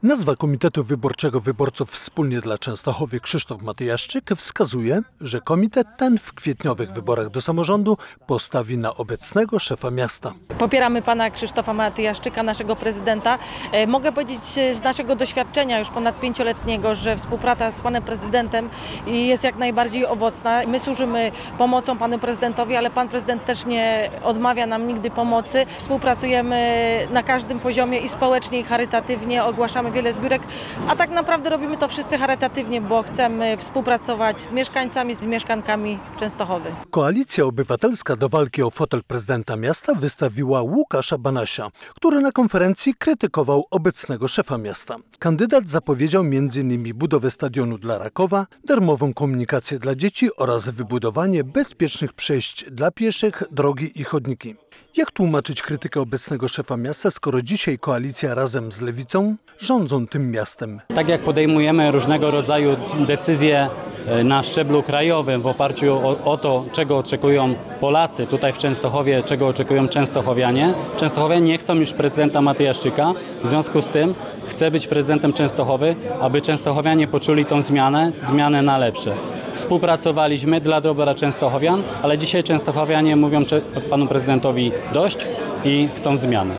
Nazwa Komitetu Wyborczego Wyborców Wspólnie dla Częstochowy Krzysztof Matyjaszczyk wskazuje, że komitet ten w kwietniowych wyborach do samorządu postawi na obecnego szefa miasta. Popieramy pana Krzysztofa Matyjaszczyka, naszego prezydenta. Mogę powiedzieć z naszego doświadczenia już ponad 5-letniego, że współpraca z panem prezydentem jest jak najbardziej owocna. My służymy pomocą panu prezydentowi, ale pan prezydent też nie odmawia nam nigdy pomocy. Współpracujemy na każdym poziomie i społecznie, i charytatywnie, ogłaszamy wiele zbiórek, a tak naprawdę robimy to wszyscy charytatywnie, bo chcemy współpracować z mieszkańcami, z mieszkankami Częstochowy. Koalicja Obywatelska do walki o fotel prezydenta miasta wystawiła Łukasza Banasia, który na konferencji krytykował obecnego szefa miasta. Kandydat zapowiedział m.in. budowę stadionu dla Rakowa, darmową komunikację dla dzieci oraz wybudowanie bezpiecznych przejść dla pieszych, drogi i chodniki. Jak tłumaczyć krytykę obecnego szefa miasta, skoro dzisiaj koalicja razem z Lewicą rządzą tym miastem? Tak jak podejmujemy różnego rodzaju decyzje na szczeblu krajowym w oparciu o to, czego oczekują Polacy tutaj w Częstochowie, czego oczekują częstochowianie. Częstochowianie nie chcą już prezydenta Matyjaszczyka, w związku z tym chcę być prezydentem Częstochowy, aby częstochowianie poczuli tą zmianę na lepsze. Współpracowaliśmy dla dobra częstochowian, ale dzisiaj częstochowianie mówią panu prezydentowi dość i chcą zmiany.